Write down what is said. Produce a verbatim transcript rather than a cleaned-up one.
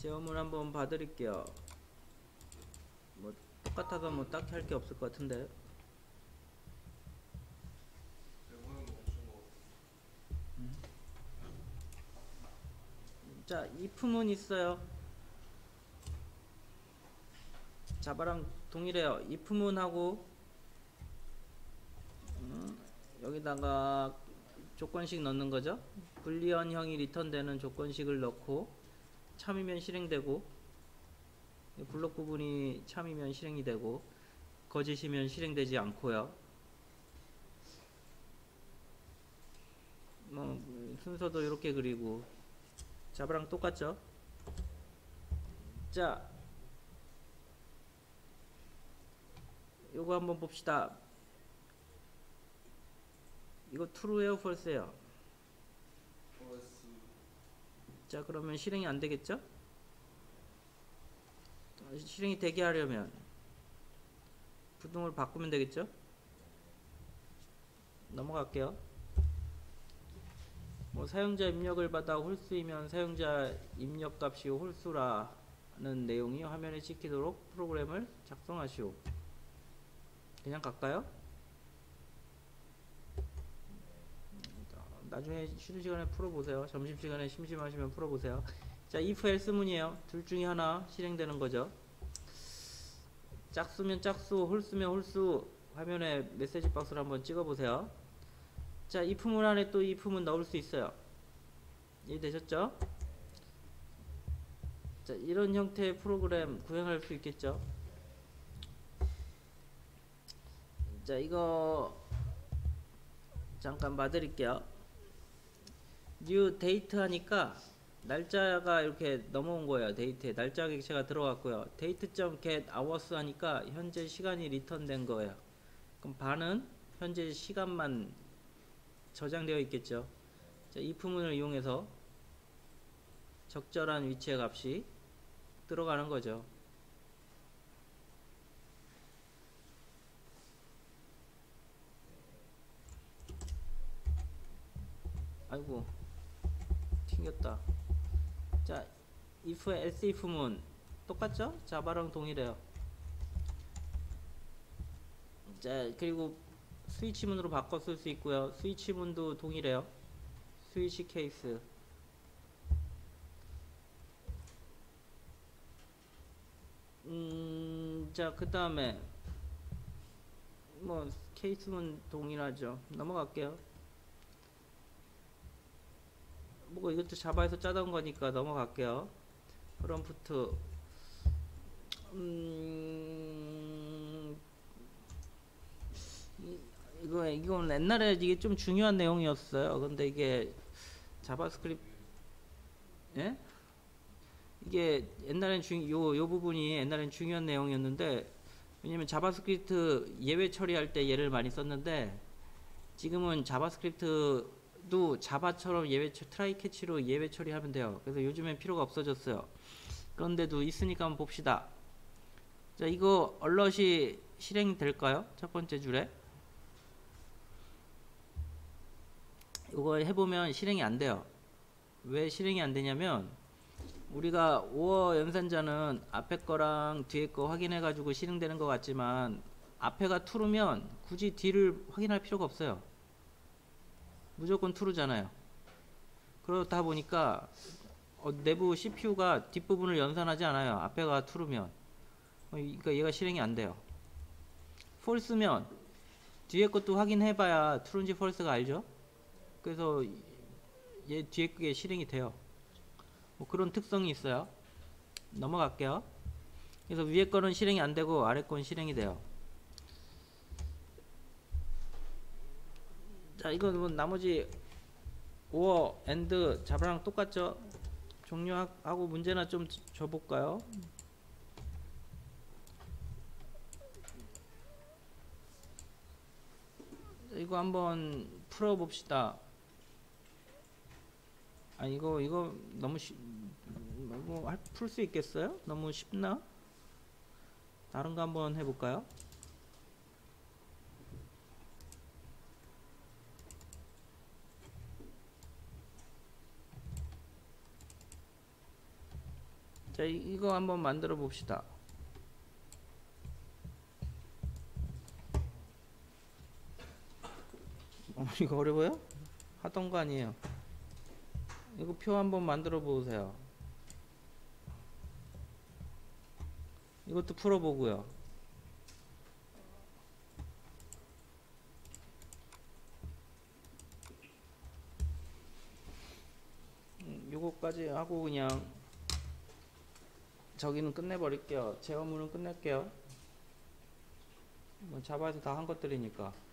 시험을 한번 봐드릴게요. 뭐 똑같아서 뭐 딱히 할 게 없을 것 같은데. 자, if문 있어요. 자바랑 동일해요. if문하고 음, 여기다가 조건식 넣는 거죠. 불리언형이 리턴되는 조건식을 넣고 참이면 실행되고, 블록 부분이 참이면 실행이 되고 거짓이면 실행되지 않고요. 뭐 순서도 이렇게 그리고 자바랑 똑같죠. 자, 요거 한번 봅시다. 이거 true예요, false예요? 자, 그러면 실행이 안 되겠죠? 실행이 되게 하려면 부등을 바꾸면 되겠죠? 넘어갈게요. 뭐 사용자 입력을 받아 홀수이면 사용자 입력 값이 홀수라는 내용이 화면에 찍히도록 프로그램을 작성하시오. 그냥 갈까요? 나중에 쉬는 시간에 풀어보세요. 점심시간에 심심하시면 풀어보세요. 자, if else 문이에요. 둘 중에 하나 실행되는 거죠. 짝수면 짝수, 홀수면 홀수. 화면에 메시지 박스를 한번 찍어보세요. 자, if문 안에 또 if문 넣을 수 있어요. 이해되셨죠? 자, 이런 형태의 프로그램 구현할 수 있겠죠? 자, 이거 잠깐 봐드릴게요. new date 하니까 날짜가 이렇게 넘어온 거예요. 데이트에 날짜 객체가 들어갔고요. date.get hours 하니까 현재 시간이 리턴된 거예요. 그럼 반은 현재 시간만 저장되어 있겠죠. 자, if문을 이용해서 적절한 위치의 값이 들어가는 거죠. 아이고 튕겼다. 자, if, else if문 똑같죠? 자바랑 동일해요. 자, 그리고 스위치문으로 바꿔 쓸 수 있고요. 스위치문도 동일해요. 스위치 케이스. 음, 자, 그 다음에 뭐 케이스문 동일하죠. 넘어갈게요. 뭐 이것도 자바에서 짜던 거니까 넘어갈게요. 프롬프트. 음, 이, 이거 이건 옛날에 이게 좀 중요한 내용이었어요. 근데 이게 자바스크립트, 예? 이게 옛날엔 중, 요, 요 부분이 옛날엔 중요한 내용이었는데, 왜냐면 자바스크립트 예외 처리할 때 얘를 많이 썼는데, 지금은 자바스크립트도 자바처럼 예외 처, 트라이 캐치로 예외 처리하면 돼요. 그래서 요즘엔 필요가 없어졌어요. 그런데도 있으니까 한번 봅시다. 자, 이거 얼럿이 실행될까요? 첫 번째 줄에. 이거 해보면 실행이 안 돼요. 왜 실행이 안 되냐면, 우리가 오어 연산자는 앞에 거랑 뒤에 거 확인해 가지고 실행되는 것 같지만 앞에가 true면 굳이 뒤를 확인할 필요가 없어요. 무조건 true잖아요. 그렇다 보니까 어, 내부 씨피유가 뒷부분을 연산하지 않아요. 앞에가 true면. 그러니까 얘가 실행이 안 돼요. false면 뒤에 것도 확인해 봐야 true인지 false가 알죠. 그래서 얘 뒤에 게 실행이 돼요. 뭐 그런 특성이 있어요. 넘어갈게요. 그래서 위에 거는 실행이 안 되고 아래 건 실행이 돼요. 자, 이건 뭐 나머지 오어, and, 자바랑 똑같죠? 종료하고 문제나 좀 줘볼까요? 이거 한번 풀어봅시다. 아, 이거 이거 너무 쉽, 뭐 풀 수 있겠어요? 너무 쉽나? 다른 거 한번 해볼까요? 자, 이- 이거 한번 만들어 봅시다. 어, 이거 어려워요? 하던 거 아니에요. 이거 표 한번 만들어 보세요. 이것도 풀어 보고요. 음, 요거까지 하고 그냥 저기는 끝내버릴게요. 제어문은 끝낼게요. 뭐 자바에서 다 한 것들이니까.